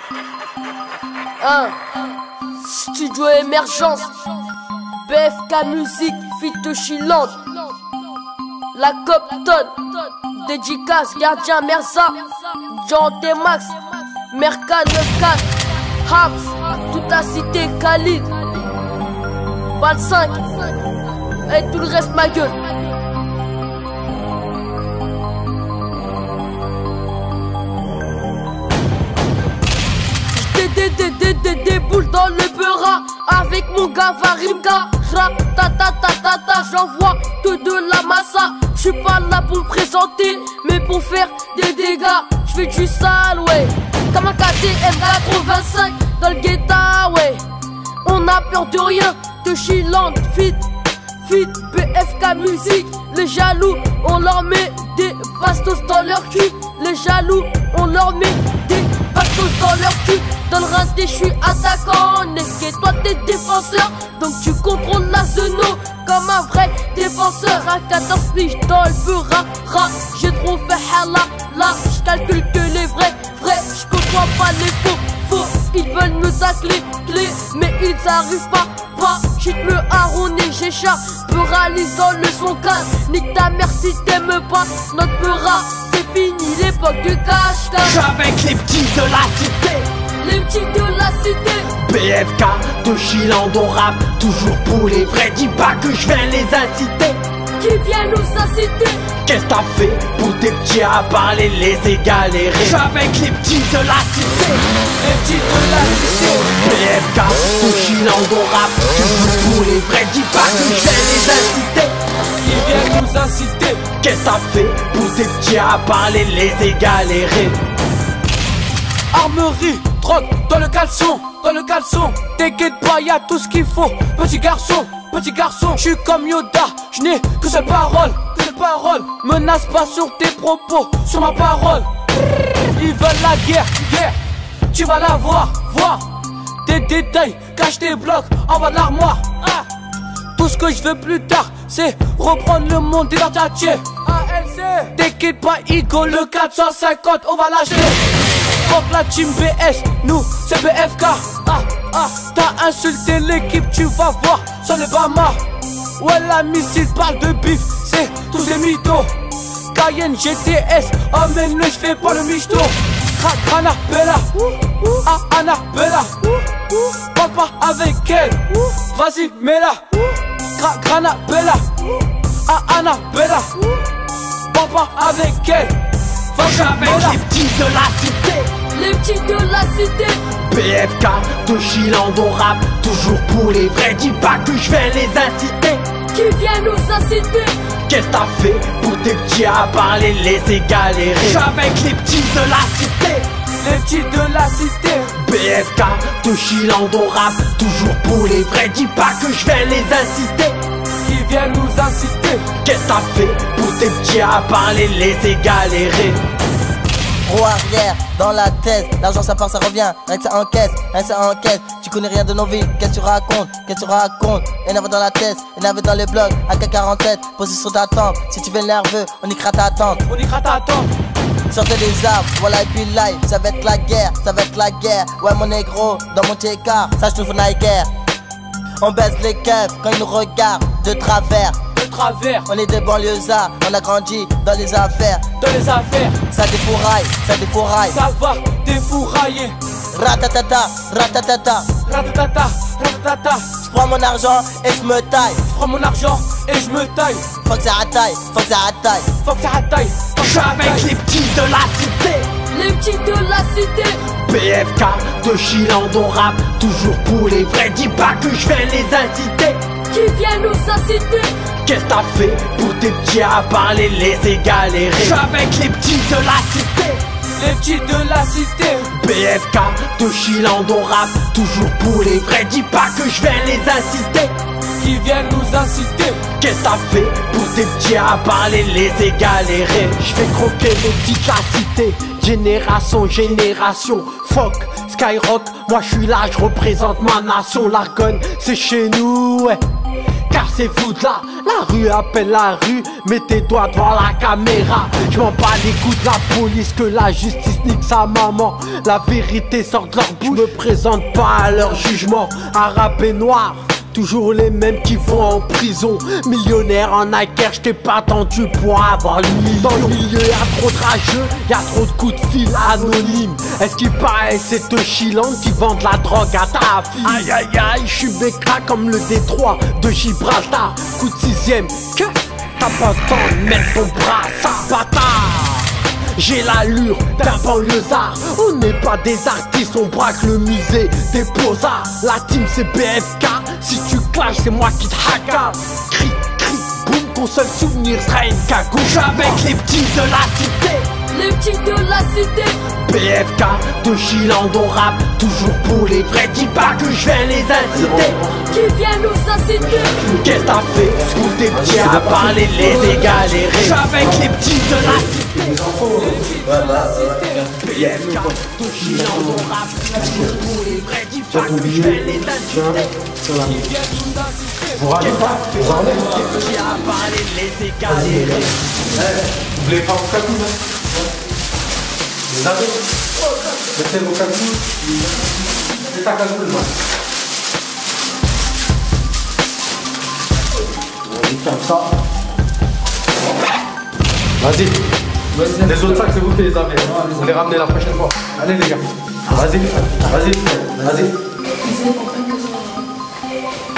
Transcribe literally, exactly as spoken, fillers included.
Un studio émergence, B F K Musique, feat chillante. La Copton, dédicace, gardien Merza, John T-Max, Merca neuf quatre, Habs, toute la cité Khalid, vingt-cinq, et tout le reste ma gueule. Des boules dans le beurre avec mon gars Varimka. Ratatatata, j'envoie que de la massa. J'suis pas là pour me présenter, mais pour faire des dégâts. J'fais du sale, ouais. Comme un K T M quatre-vingt-cinq dans le guetta, ouais. On a peur de rien, de chillante, fit, fit, B F K Musique. Les jaloux, on leur met des bastos dans leur cul. Les jaloux, on leur met des bastos dans leur cul. Dans le raté, je suis attaquant, n'est toi t'es défenseur, donc tu contrôles la zone comme un vrai défenseur. À quatorze piges dans le beurre, ra, j'ai trop fait hala, là, j'calcule que les vrais, vrais, j'côtoie pas les faux, faux. Ils veulent me tacler, clé, mais ils arrivent pas, pas. J'suis le haron et j'ai chat, pluralise dans le son calme. Nique ta mère si t'aimes pas notre beurre, c'est fini l'époque du cache-cache. J'suis avec les petits de la cité, les petits de la cité. B F K, de Chiland, on rappe toujours pour les vrais. Dis pas que je viens les inciter, qui viennent nous inciter. Qu'est-ce que t'as fait pour tes petits à parler les égaler? J'suis avec les petits de la cité, les petits de la cité. B F K, de Chiland, on rappe toujours pour les vrais. Dis pas que je viens les inciter, qui viennent nous inciter. Qu'est-ce que t'as fait pour tes petits à parler les égaler? Armerie, drogue dans le caleçon, dans le caleçon. T'inquiète pas, y'a tout ce qu'il faut. Petit garçon, petit garçon, je suis comme Yoda, je n'ai que seule parole, que seule parole. Menace pas sur tes propos, sur ma parole. Ils veulent la guerre, guerre, tu vas la voir, voir. Des détails, cache tes blocs en bas de l'armoire. Ah. Tout ce que je veux plus tard, c'est reprendre le monde des quartiers. A L C, t'inquiète pas, Igo, le quatre cent cinquante, on va lâcher. Fuck la team B S, nous c'est B F K. Ah, ah, t'as insulté l'équipe, tu vas voir sur le Bama. Ouais, la missile parle de bif, c'est tous des mythos. Cayenne, G T S, amène-le, j'fais pas le michto. Grana Bella, ah Annabella, papa avec elle, vas-y mets-la. Grana Bella, ah Annabella, papa avec elle. J'suis avec les petits de la cité, les petits de la cité. B F K, de Chiland, on rappe toujours pour les vrais. Dis pas que je viens les inciter, qui viennent nous inciter. Qu'est-ce que t'as fait pour tes petits à parler les égaler? J'suis avec les petits de la cité, les petits de la cité. B F K, de Chiland, on rappe toujours pour les vrais. Dis pas que je viens les inciter, qui viennent nous inciter. Qu'est-ce que t'as fait pour tes petits à parler les égaler? Gros arrière, dans la tête, l'argent ça part, ça revient, rien que ça encaisse, rien que ça encaisse. Tu connais rien de nos vies, qu'est-ce que tu racontes, qu'est-ce que tu racontes? Énervé dans la tête, énervé dans les blocs, A K quarante-sept, position d'attente. Si tu veux nerveux, on y crate ta tente, on y crate ta tente. Sortez des armes, voilà et puis live, ça va être la guerre, ça va être la guerre. Ouais mon négro, dans mon T-car, ça je trouve une guerre. On baisse les keufs quand ils nous regardent de travers. De travers, on est des banlieusards, on a grandi dans les affaires. Dans les affaires, ça défouraille, ça défouraille. Ça va défourailler. Ratatata, ratatata, ratatata, ratatata. J'prends mon argent et j'me taille. J'prends mon argent et j'me taille. Faut que ça attaille, faut que ça attaille. Faut que ça attaille. J'suis avec les petits de la cité, les petits de la cité. B F K, de Chiland, on rappe toujours pour les vrais. Dis pas que je viens les inciter, qui viennent nous inciter. Qu'est-ce que t'as fait pour tes petits à parler les égaler? J'suis avec les petits de la cité, les petits de la cité. B F K, de Chiland, on rappe toujours pour les vrais. Dis pas que je viens les inciter, qui viennent nous inciter. Qu'est-ce que t'as fait pour tes petits à parler les égaler? J'fais croquer les petits de la cité, génération, génération. Fuck, Skyrock, moi j'suis là, j'représente ma nation. L'Argonne, c'est chez nous, ouais. Car cassez-vous de là. La rue appelle la rue, mets tes doigts devant la caméra. Je m'en bats les coups de la police, que la justice nique sa maman. La vérité sort de leur bouche, je me présente pas à leur jugement. Arabe et noir, toujours les mêmes qui vont en prison. Millionnaire en hacker, je t'ai pas attendu pour avoir le million. Dans le milieu y'a trop de rageux, y'a trop de coups de fil anonymes. Est-ce qu'il paraît c'est te chillante qui vendent la drogue à ta fille? Aïe aïe aïe, je suis bécra comme le détroit de Gibraltar. Coup de sixième, que t'as pas le temps de mettre ton bras, ça bâtard. J'ai l'allure d'un banlieusard. On n'est pas des artistes, on braque le musée des beaux-arts. La team c'est B F K, si tu clashes c'est moi qui te hacka. Cri, cri, boum, ton seul souvenir sera une cagoule. J'suis avec les petits de la cité. Les petits de la cité. B F K, de Chiland on rap, toujours pour les vrais. Dis pas que je viens les inciter. Qui vient nous inciter? Qu'est-ce que t'as fait? J'trouve tes petits à parler, les égaler. J'suis avec les petits de la cité. Les enfants, voilà. B F K, de Chiland on rap, toujours pour les vrais. Dis pas que je viens les inciter. Vous râlez pas? Vous râlez? Les petits à parler, les égaler. Vous voulez pas vos cagoules là? Vous avez? Mettez vos cagoules. C'est ta cagoule là. Comme ça. Vas-y. Les autres sacs, c'est vous qui les avez. Vous les ramenez la prochaine fois. Allez les gars. Vas-y. Vas-y. Vas-y.